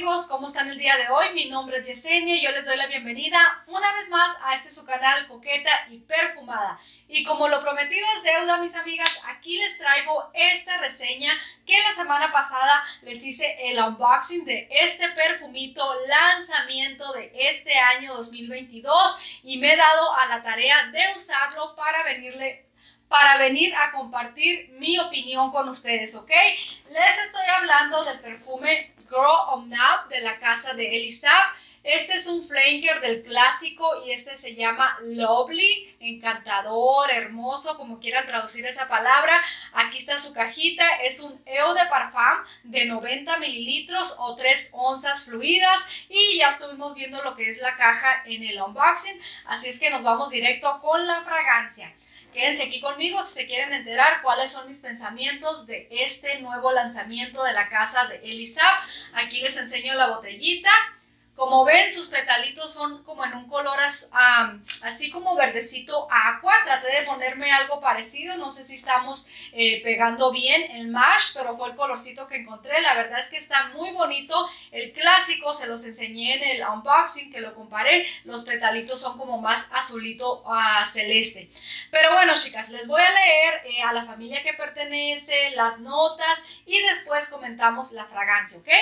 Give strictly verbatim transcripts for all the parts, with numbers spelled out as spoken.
amigos, ¿cómo están el día de hoy? Mi nombre es Yesenia y yo les doy la bienvenida una vez más a este su canal Coqueta y Perfumada. Y como lo prometido es deuda, mis amigas, aquí les traigo esta reseña que la semana pasada les hice el unboxing de este perfumito lanzamiento de este año dos mil veintidós y me he dado a la tarea de usarlo para venirle para venir a compartir mi opinión con ustedes, ¿ok? Les estoy hablando del perfume Grow Up Now de la casa de Elisab. Este es un flanker del clásico y este se llama Lovely, encantador, hermoso, como quieran traducir esa palabra. Aquí está su cajita, es un Eau de Parfum de noventa mililitros o tres onzas fluidas y ya estuvimos viendo lo que es la caja en el unboxing, así es que nos vamos directo con la fragancia. Quédense aquí conmigo si se quieren enterar cuáles son mis pensamientos de este nuevo lanzamiento de la casa de Elisab. Aquí les enseño la botellita. Como ven, sus petalitos son como en un color as, um, así como verdecito aqua. Traté de ponerme algo parecido. No sé si estamos eh, pegando bien el match, pero fue el colorcito que encontré. La verdad es que está muy bonito. El clásico se los enseñé en el unboxing que lo comparé. Los petalitos son como más azulito uh, celeste. Pero bueno, chicas, les voy a leer eh, a la familia que pertenece, las notas y después comentamos la fragancia, ¿ok?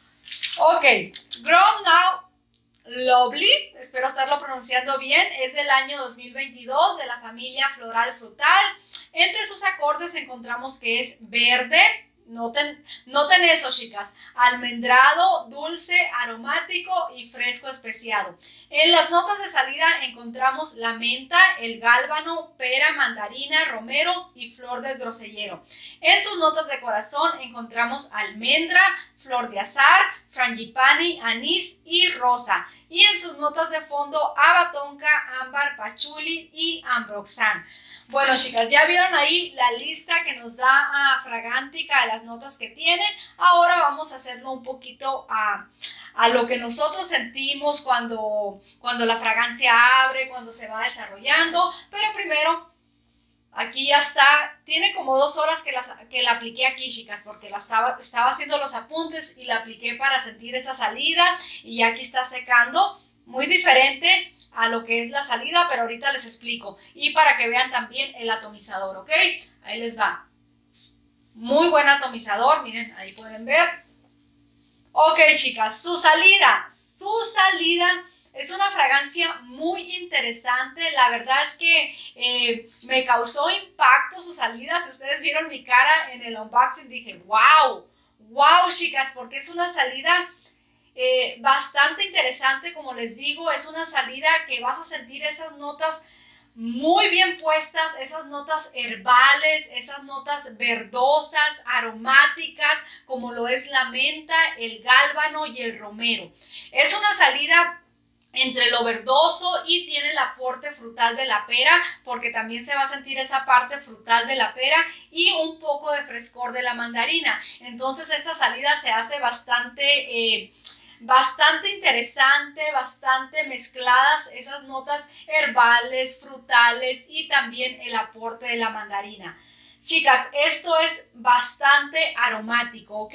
Ok, Grow Now Lovely, espero estarlo pronunciando bien, es del año dos mil veintidós de la familia Floral Frutal. Entre sus acordes encontramos que es verde, noten, noten eso chicas, almendrado, dulce, aromático y fresco especiado. En las notas de salida encontramos la menta, el gálbano, pera, mandarina, romero y flor del grosellero. En sus notas de corazón encontramos almendra, flor de azahar, frangipani, anís y rosa. Y en sus notas de fondo, abatonca, ámbar, pachuli y ambroxan. Bueno, chicas, ya vieron ahí la lista que nos da a Fragántica de las notas que tienen. Ahora vamos a hacerlo un poquito a, a lo que nosotros sentimos cuando, cuando la fragancia abre, cuando se va desarrollando. Pero primero, aquí ya está, tiene como dos horas que, las, que la apliqué aquí, chicas, porque la estaba, estaba haciendo los apuntes y la apliqué para sentir esa salida y ya aquí está secando, muy diferente a lo que es la salida, pero ahorita les explico. Y para que vean también el atomizador, ¿ok? Ahí les va. Muy buen atomizador, miren, ahí pueden ver. Ok, chicas, su salida, su salida... Es una fragancia muy interesante, la verdad es que eh, me causó impacto su salida. Si ustedes vieron mi cara en el unboxing dije, wow, wow chicas, porque es una salida eh, bastante interesante, como les digo, es una salida que vas a sentir esas notas muy bien puestas, esas notas herbales, esas notas verdosas, aromáticas, como lo es la menta, el gálbano y el romero. Es una salida entre lo verdoso y tiene el aporte frutal de la pera, porque también se va a sentir esa parte frutal de la pera y un poco de frescor de la mandarina. Entonces esta salida se hace bastante, eh, bastante interesante, bastante mezcladas esas notas herbales, frutales y también el aporte de la mandarina. Chicas, esto es bastante aromático, ¿ok?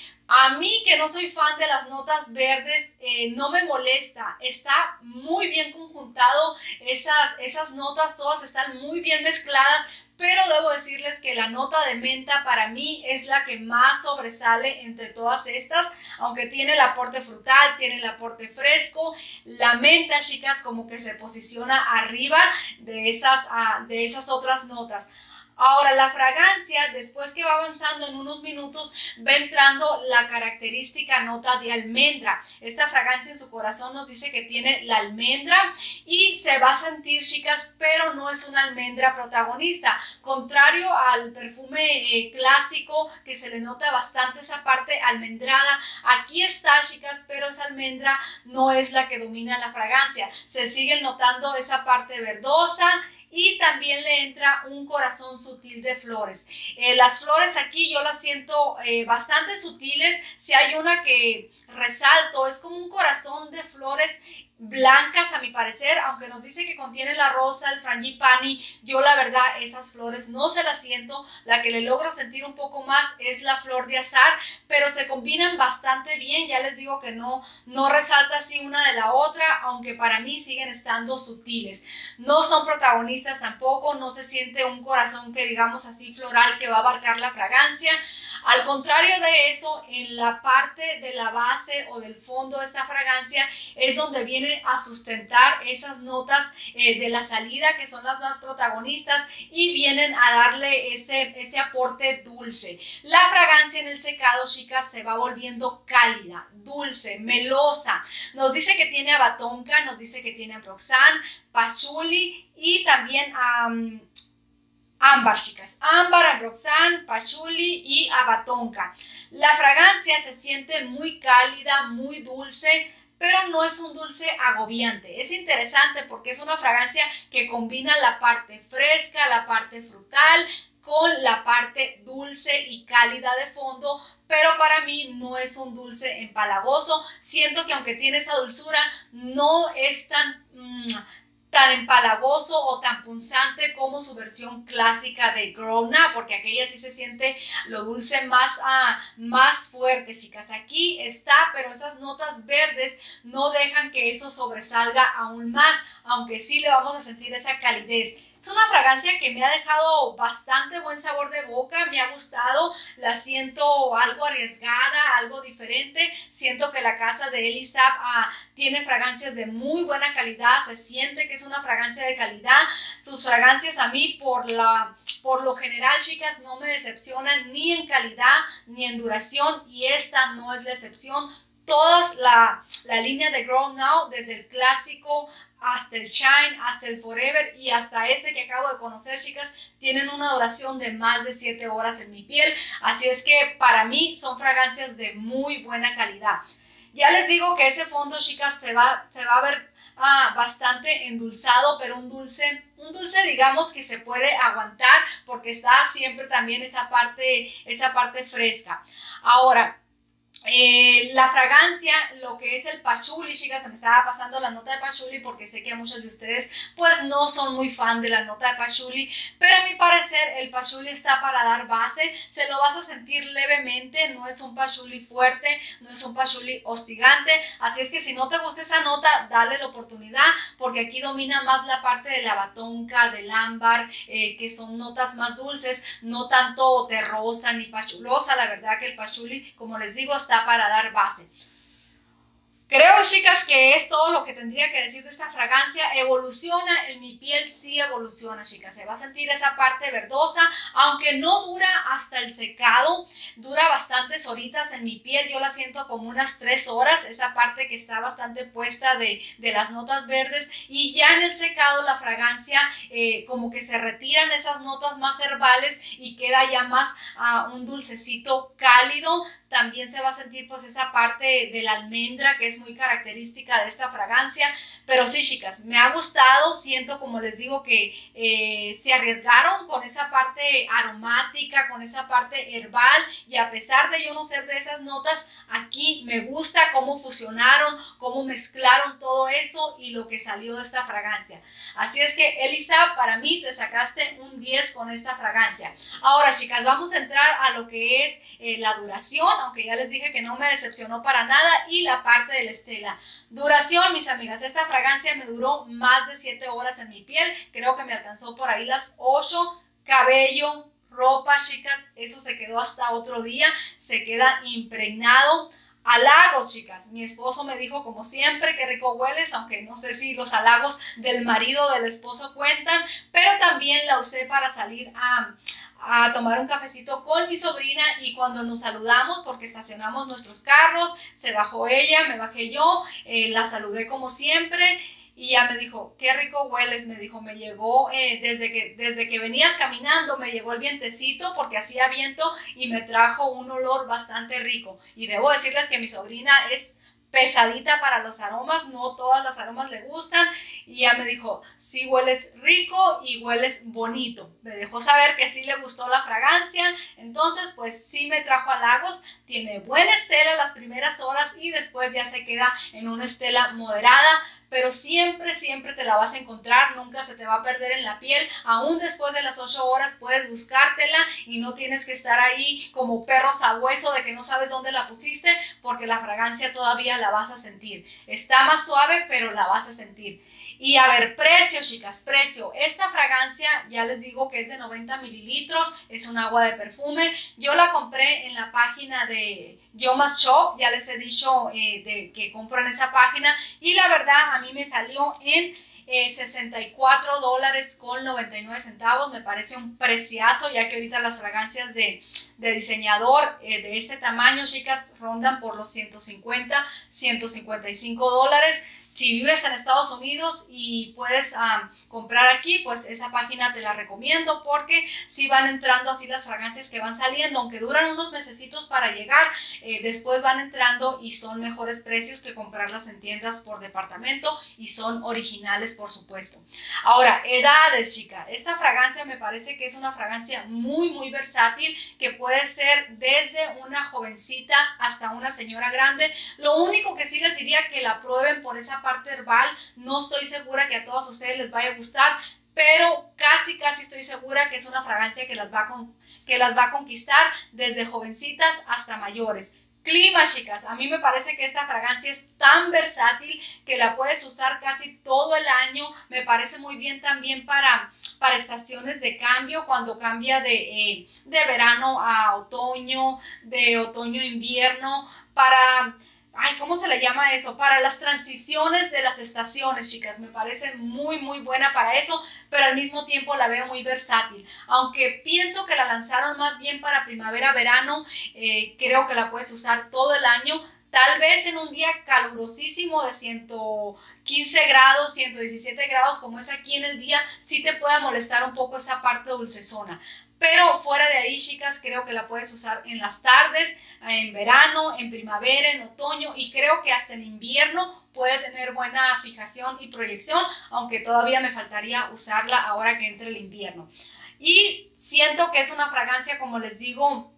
A mí, que no soy fan de las notas verdes, eh, no me molesta. Está muy bien conjuntado. Esas, esas notas todas están muy bien mezcladas. Pero debo decirles que la nota de menta para mí es la que más sobresale entre todas estas. Aunque tiene el aporte frutal, tiene el aporte fresco. La menta, chicas, como que se posiciona arriba de esas, uh, de esas otras notas. Ahora, la fragancia, después que va avanzando en unos minutos, va entrando la característica nota de almendra. Esta fragancia en su corazón nos dice que tiene la almendra y se va a sentir, chicas, pero no es una almendra protagonista. Contrario al perfume eh, clásico, que se le nota bastante esa parte almendrada, aquí está, chicas, pero esa almendra no es la que domina la fragancia. Se sigue notando esa parte verdosa y también le entra un corazón sutil de flores. Eh, las flores aquí yo las siento eh, bastante sutiles. Si hay una que resalto, es como un corazón de flores blancas a mi parecer, aunque nos dice que contiene la rosa, el frangipani, yo la verdad esas flores no se las siento. La que le logro sentir un poco más es la flor de azahar, pero se combinan bastante bien. Ya les digo que no, no resalta así una de la otra, aunque para mí siguen estando sutiles. No son protagonistas tampoco, no se siente un corazón que digamos así floral que va a abarcar la fragancia. Al contrario de eso, en la parte de la base o del fondo de esta fragancia es donde viene a sustentar esas notas eh, de la salida, que son las más protagonistas, y vienen a darle ese, ese aporte dulce. La fragancia en el secado, chicas, se va volviendo cálida, dulce, melosa. Nos dice que tiene abatonca, nos dice que tiene ambroxan, pachuli y también um, ámbar, chicas, ámbar, ambroxan, pachuli y abatonca. La fragancia se siente muy cálida, muy dulce, pero no es un dulce agobiante. Es interesante porque es una fragancia que combina la parte fresca, la parte frutal, con la parte dulce y cálida de fondo, pero para mí no es un dulce empalagoso. Siento que aunque tiene esa dulzura, no es tan... Mmm, tan empalagoso o tan punzante como su versión clásica de Grown Up, porque aquella sí se siente lo dulce más, ah, más fuerte, chicas. Aquí está, pero esas notas verdes no dejan que eso sobresalga aún más, aunque sí le vamos a sentir esa calidez. Es una fragancia que me ha dejado bastante buen sabor de boca, me ha gustado, la siento algo arriesgada, algo diferente. Siento que la casa de Elisab ah, tiene fragancias de muy buena calidad, se siente que es una fragancia de calidad. Sus fragancias a mí por, la, por lo general, chicas, no me decepcionan ni en calidad ni en duración, y esta no es la excepción. Todas la, la línea de Grow Now, desde el clásico hasta el Shine, hasta el Forever y hasta este que acabo de conocer, chicas, tienen una duración de más de siete horas en mi piel. Así es que para mí son fragancias de muy buena calidad. Ya les digo que ese fondo, chicas, se va, se va a ver ah, bastante endulzado, pero un dulce, un dulce digamos que se puede aguantar porque está siempre también esa parte, esa parte fresca. Ahora, Eh, la fragancia, lo que es el pachuli, chicas, se me estaba pasando la nota de pachuli porque sé que a muchos de ustedes pues no son muy fan de la nota de pachuli, pero a mi parecer el pachuli está para dar base, se lo vas a sentir levemente, no es un pachuli fuerte, no es un pachuli hostigante, así es que si no te gusta esa nota, dale la oportunidad porque aquí domina más la parte de la batonca, del ámbar, eh, que son notas más dulces, no tanto terrosa ni pachulosa. La verdad que el pachuli, como les digo, está para dar base. Creo, chicas, que es todo lo que tendría que decir de esta fragancia. Evoluciona, en mi piel sí evoluciona, chicas. Se va a sentir esa parte verdosa, aunque no dura hasta el secado. Dura bastantes horitas en mi piel. Yo la siento como unas tres horas, esa parte que está bastante puesta de, de las notas verdes. Y ya en el secado la fragancia eh, como que se retiran esas notas más herbales y queda ya más uh, un dulcecito cálido. También se va a sentir pues esa parte de la almendra que es muy característica de esta fragancia. Pero sí, chicas, me ha gustado. Siento, como les digo, que eh, se arriesgaron con esa parte aromática, con esa parte herbal, y a pesar de yo no ser de esas notas, aquí me gusta cómo fusionaron, cómo mezclaron todo eso y lo que salió de esta fragancia. Así es que, Elisa, para mí te sacaste un diez con esta fragancia. Ahora, chicas, vamos a entrar a lo que es eh, la duración, aunque ya les dije que no me decepcionó para nada, y la parte de la estela. Duración, mis amigas, esta fragancia me duró más de siete horas en mi piel, creo que me alcanzó por ahí las ocho. Cabello, ropa, chicas, eso se quedó hasta otro día, se queda impregnado. Halagos, chicas, mi esposo me dijo como siempre que rico hueles, aunque no sé si los halagos del marido o del esposo cuentan, pero también la usé para salir a, a tomar un cafecito con mi sobrina, y cuando nos saludamos, porque estacionamos nuestros carros, se bajó ella, me bajé yo, eh, la saludé como siempre. Y ya me dijo, qué rico hueles, me dijo, me llegó, eh, desde, que, desde que venías caminando, me llegó el vientecito porque hacía viento y me trajo un olor bastante rico. Y debo decirles que mi sobrina es pesadita para los aromas, no todas las aromas le gustan, y ya me dijo, sí hueles rico y hueles bonito. Me dejó saber que sí le gustó la fragancia, entonces pues sí me trajo halagos. Tiene buena estela las primeras horas y después ya se queda en una estela moderada. pero siempre, siempre te la vas a encontrar, nunca se te va a perder en la piel, aún después de las ocho horas puedes buscártela y no tienes que estar ahí como perro sabueso de que no sabes dónde la pusiste, porque la fragancia todavía la vas a sentir. Está más suave, pero la vas a sentir. Y a ver, precio, chicas, precio. Esta fragancia, ya les digo que es de noventa mililitros, es un agua de perfume. Yo la compré en la página de Yomas Shop, ya les he dicho eh, de que compro en esa página, y la verdad a mí me salió en eh, sesenta y cuatro dólares con noventa y nueve centavos. Me parece un preciazo, ya que ahorita las fragancias de, de diseñador eh, de este tamaño, chicas, rondan por los ciento cincuenta, ciento cincuenta y cinco dólares. Si vives en Estados Unidos y puedes um, comprar aquí, pues esa página te la recomiendo, porque si van entrando así las fragancias que van saliendo, aunque duran unos mesecitos para llegar, eh, después van entrando y son mejores precios que comprarlas en tiendas por departamento, y son originales, por supuesto. Ahora, edades, chicas. Esta fragancia me parece que es una fragancia muy, muy versátil, que puede ser desde una jovencita hasta una señora grande. Lo único que sí les diría que la prueben por esa parte herbal. No estoy segura que a todos ustedes les vaya a gustar, pero casi casi estoy segura que es una fragancia que las va a, con, que las va a conquistar desde jovencitas hasta mayores. Clima, chicas, a mí me parece que esta fragancia es tan versátil que la puedes usar casi todo el año. Me parece muy bien también para, para estaciones de cambio, cuando cambia de, eh, de verano a otoño, de otoño a invierno, para... Ay, ¿cómo se le llama eso? Para las transiciones de las estaciones, chicas. Me parece muy, muy buena para eso, pero al mismo tiempo la veo muy versátil. Aunque pienso que la lanzaron más bien para primavera-verano, eh, creo que la puedes usar todo el año. Tal vez en un día calurosísimo de ciento quince grados, ciento diecisiete grados, como es aquí en el día, sí te pueda molestar un poco esa parte dulcezona. Pero fuera de ahí, chicas, creo que la puedes usar en las tardes, en verano, en primavera, en otoño, y creo que hasta en invierno puede tener buena fijación y proyección, aunque todavía me faltaría usarla ahora que entre el invierno. Y siento que es una fragancia, como les digo,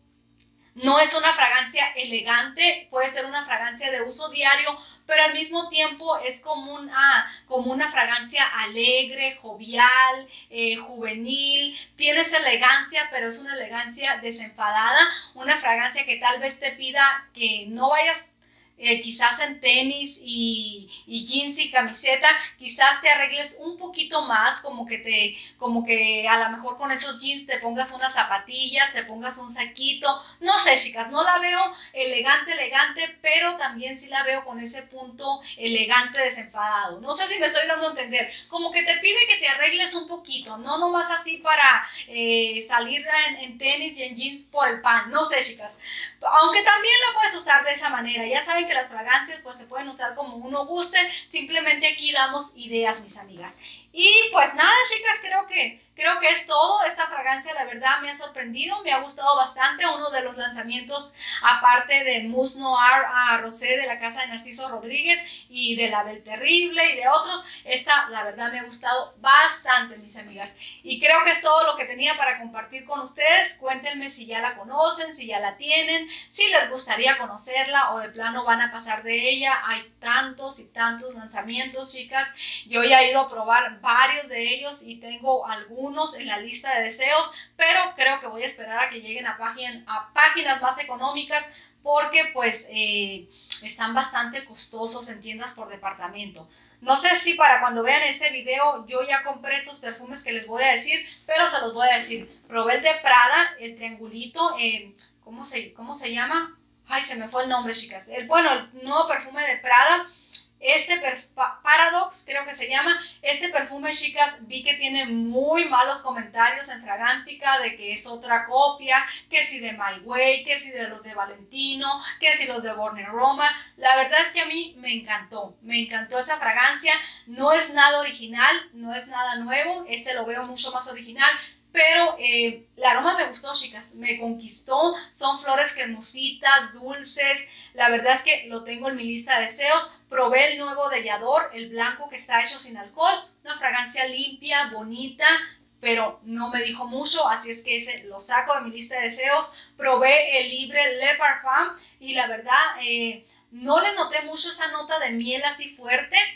no es una fragancia elegante, puede ser una fragancia de uso diario, pero al mismo tiempo es como una, como una fragancia alegre, jovial, eh, juvenil. Tiene esa elegancia, pero es una elegancia desenfadada, una fragancia que tal vez te pida que no vayas Eh, quizás en tenis y, y jeans y camiseta, quizás te arregles un poquito más, como que te, como que a lo mejor con esos jeans te pongas unas zapatillas, te pongas un saquito, no sé, chicas, no la veo elegante, elegante, pero también sí la veo con ese punto elegante desenfadado. No sé si me estoy dando a entender, como que te pide que te arregles un poquito, no nomás así para eh, salir en, en tenis y en jeans por el pan, no sé, chicas, aunque también la puedes usar de esa manera. Ya saben que las fragancias pues se pueden usar como uno guste, simplemente aquí damos ideas, mis amigas. Y pues nada, chicas, creo que, creo que es todo. Esta fragancia la verdad me ha sorprendido, me ha gustado bastante. Uno de los lanzamientos, aparte de Mousse Noir a Rosé de la casa de Narciso Rodríguez y de La Belle Terrible y de otros, esta la verdad me ha gustado bastante, mis amigas. Y creo que es todo lo que tenía para compartir con ustedes. Cuéntenme si ya la conocen, si ya la tienen, si les gustaría conocerla o de plano van a pasar de ella. Hay tantos y tantos lanzamientos, chicas. Yo ya he ido a probar varios de ellos y tengo algunos en la lista de deseos, pero creo que voy a esperar a que lleguen a, págin a páginas más económicas, porque pues eh, están bastante costosos en tiendas por departamento. No sé si para cuando vean este video yo ya compré estos perfumes que les voy a decir, pero se los voy a decir. Probé el de Prada, el triangulito, eh, ¿cómo se, cómo se llama? Ay, se me fue el nombre, chicas. El, bueno, el nuevo perfume de Prada. Este Paradox, creo que se llama. Este perfume, chicas, vi que tiene muy malos comentarios en Fragántica, de que es otra copia, que si de My Way, que si de los de Valentino, que si los de Born in Roma. La verdad es que a mí me encantó, me encantó esa fragancia. No es nada original, no es nada nuevo, este lo veo mucho más original, pero eh, el aroma me gustó, chicas, me conquistó. Son flores cremositas, dulces. La verdad es que lo tengo en mi lista de deseos. Probé el nuevo Dellador, el blanco que está hecho sin alcohol, una fragancia limpia, bonita, pero no me dijo mucho, así es que ese lo saco de mi lista de deseos. Probé el Libre Le Parfum y la verdad eh, no le noté mucho esa nota de miel así fuerte.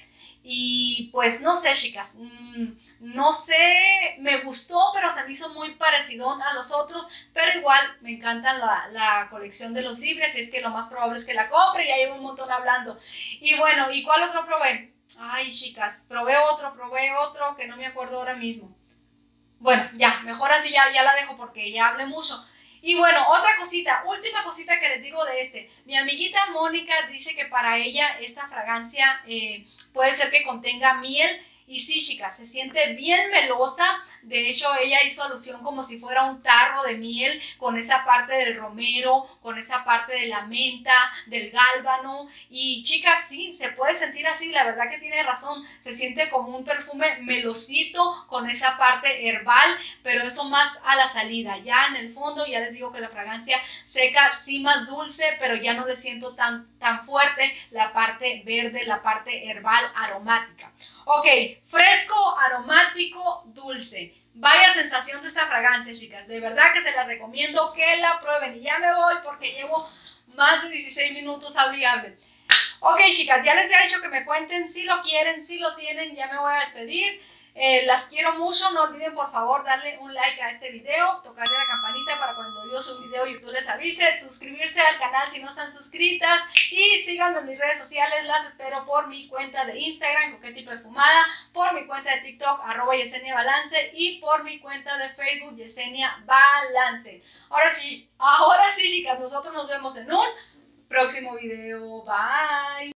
y pues no sé, chicas, mmm, no sé, me gustó, pero se me hizo muy parecido a los otros, pero igual me encanta la, la colección de los libres y es que lo más probable es que la compre, ya llevo un montón hablando. Y bueno, ¿y cuál otro probé? Ay, chicas, probé otro, probé otro que no me acuerdo ahora mismo. Bueno, ya, mejor así ya, ya la dejo porque ya hablé mucho. Y bueno, otra cosita, última cosita que les digo de este. Mi amiguita Mónica dice que para ella esta fragancia eh, puede ser que contenga miel. Y sí, chicas, se siente bien melosa. De hecho, ella hizo alusión como si fuera un tarro de miel con esa parte del romero, con esa parte de la menta, del gálbano. Y chicas, sí, se puede sentir así. La verdad que tiene razón. Se siente como un perfume melosito con esa parte herbal, pero eso más a la salida. Ya en el fondo, ya les digo que la fragancia seca sí más dulce, pero ya no le siento tan, tan fuerte la parte verde, la parte herbal aromática. Ok, fresco, aromático, dulce. Vaya sensación de esta fragancia, chicas. De verdad que se la recomiendo que la prueben. Y ya me voy porque llevo más de dieciséis minutos hablable. Ok, chicas, ya les había dicho que me cuenten si lo quieren, si lo tienen. Ya me voy a despedir. Eh, las quiero mucho. No olviden, por favor, darle un like a este video, tocarle la campanita para cuando yo suba un video YouTube les avise, suscribirse al canal si no están suscritas y síganme en mis redes sociales. Las espero por mi cuenta de Instagram, Coqueta y Perfumada, por mi cuenta de TikTok, arroba Yesenia Balance, y por mi cuenta de Facebook, Yesenia Balance. Ahora sí, ahora sí, chicas, nosotros nos vemos en un próximo video. Bye.